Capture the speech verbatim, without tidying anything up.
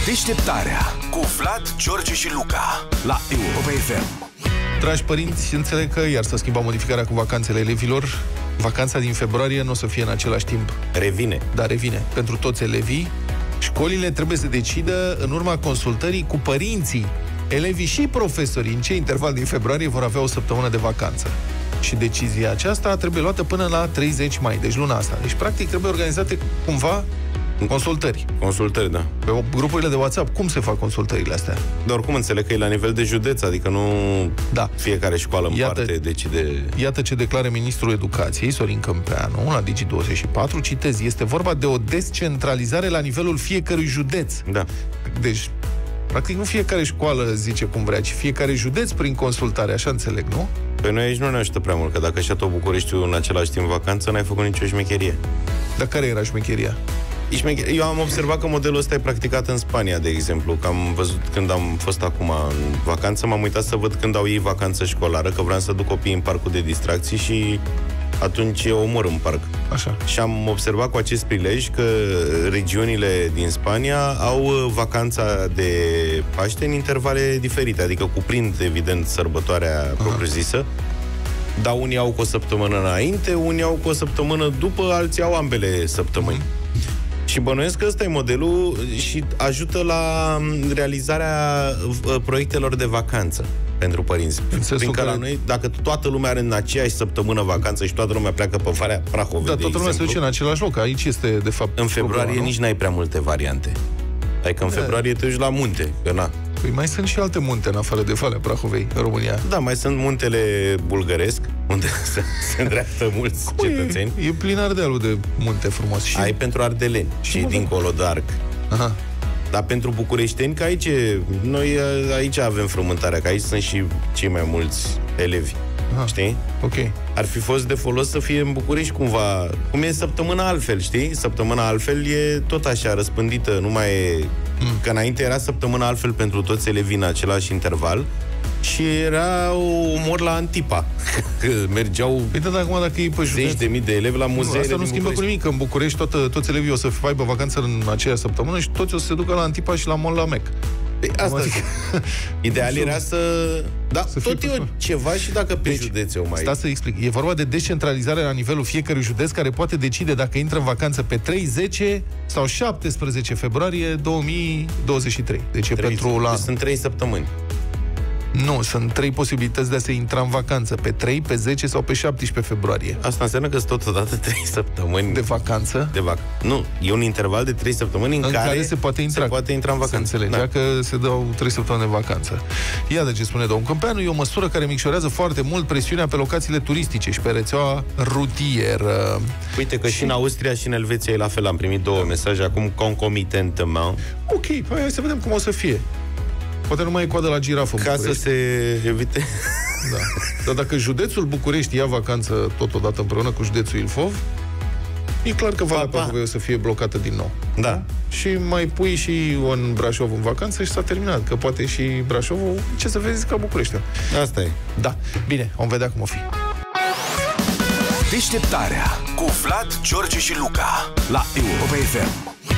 Deșteptarea cu Vlad, George și Luca la Europa F M. Dragi părinți, înțeleg că iar s-a schimbat modificarea cu vacanțele elevilor. Vacanța din februarie nu o să fie în același timp. Revine. Da, revine. Pentru toți elevii. Școlile trebuie să decidă în urma consultării cu părinții, elevii și profesorii în ce interval din februarie vor avea o săptămână de vacanță. Și decizia aceasta trebuie luată până la treizeci mai, deci luna asta. Deci, practic, trebuie organizate cumva consultări. Consultări, da. Pe grupurile de WhatsApp, cum se fac consultările astea? Dar oricum înțeleg că e la nivel de județ, adică nu da. fiecare școală în iată, parte decide... Iată ce declară ministrul Educației, Sorin Câmpeanu, la Digi douăzeci și patru, citez, este vorba de o descentralizare la nivelul fiecărui județ. Da. Deci, practic, nu fiecare școală zice cum vrea, ci fiecare județ prin consultare, așa înțeleg, nu? Păi noi aici nu ne ajută prea mult, că dacă și-a tot Bucureștiul în același timp vacanță, n-ai făcut nicio șmecherie. Dar care era șmecheria? Eu am observat că modelul ăsta e practicat în Spania, de exemplu, că am văzut când am fost acum în vacanță, m-am uitat să văd când au ei vacanță școlară, că vreau să duc copiii în parcul de distracții și atunci eu omor în parc. Așa. Și am observat cu acest prilej că regiunile din Spania au vacanța de Paște în intervale diferite, adică cuprind, evident, sărbătoarea propriu-zisă, dar unii au cu o săptămână înainte, unii au cu o săptămână după, alții au ambele săptămâni. Mm. Și bănuiesc că ăsta e modelul și ajută la realizarea proiectelor de vacanță pentru părinți. Prin că la noi, dacă toată lumea are în aceeași săptămână vacanță și toată lumea pleacă pe Valea Prahovei, da, de toată lumea exemplu, se duce în același loc. Aici este, de fapt, în februarie problema, nici n-ai prea multe variante. Adică în da. februarie te duci la munte, că na. Păi mai sunt și alte munte în afară de Valea Prahovei, în România. Da, mai sunt muntele bulgăresc, unde se, se îndreaptă mulți Cum cetățeni. E, e plin Ardealul de munte frumos. Și... Ai pentru ardeleni și mă, dincolo de Arc. Aha. Dar pentru bucureșteni, că aici, noi aici avem frământarea, că aici sunt și cei mai mulți elevi. Aha. Știi? Ok. Ar fi fost de folos să fie în București cumva, cum e săptămâna altfel, știi? Săptămâna altfel e tot așa răspândită, nu mai e... Mm. Că înainte era săptămâna altfel pentru toți elevii în același interval și era umor la Antipa. Mergeau păi da, acum dacă e pe zeci de mii de elevi la muzeele. Asta nu schimbă cu nimic, că în București toată, toți elevii o să aibă vacanță în aceea săptămână și toți o să se ducă la Antipa și la Mall la Mec. Păi asta zic. Ideal era să... Da, să tot e ceva și dacă pe deci, județe o mai... Stai să explic. E vorba de descentralizare la nivelul fiecărui județ care poate decide dacă intră în vacanță pe trei, zece sau șaptesprezece februarie două mii douăzeci și trei. Deci e pentru la... Deci sunt trei săptămâni. Nu, sunt trei posibilități de a se intra în vacanță. Pe trei, pe zece sau pe șaptesprezece februarie. Asta înseamnă că sunt totodată trei săptămâni de vacanță. De vac. Nu, e un interval de trei săptămâni în, în care, care se poate intra, se poate intra în vacanță. Se înțelegea da. că se dau trei săptămâni de vacanță. Iată ce spune domnul Câmpeanu, e o măsură care micșorează foarte mult presiunea pe locațiile turistice și pe rețeaua rutieră. Uite că și, și în Austria și în Elveția e la fel. Am primit două mesaje acum concomitentement. Ok, păi hai să vedem cum o să fie. Poate nu mai e coadă la girafă. Ca să se evite. Da. Dar dacă județul București ia vacanță totodată împreună cu județul Ilfov, e clar că Valea Prahovei o să fie blocată din nou. Da. Și mai pui și în Brașov în vacanță și s-a terminat. Că poate și Brașovul, ce să vezi, ca București. Asta e. Da. Bine, vom vedea cum o fi. Deșteptarea cu Vlad, George și Luca la Europa F M.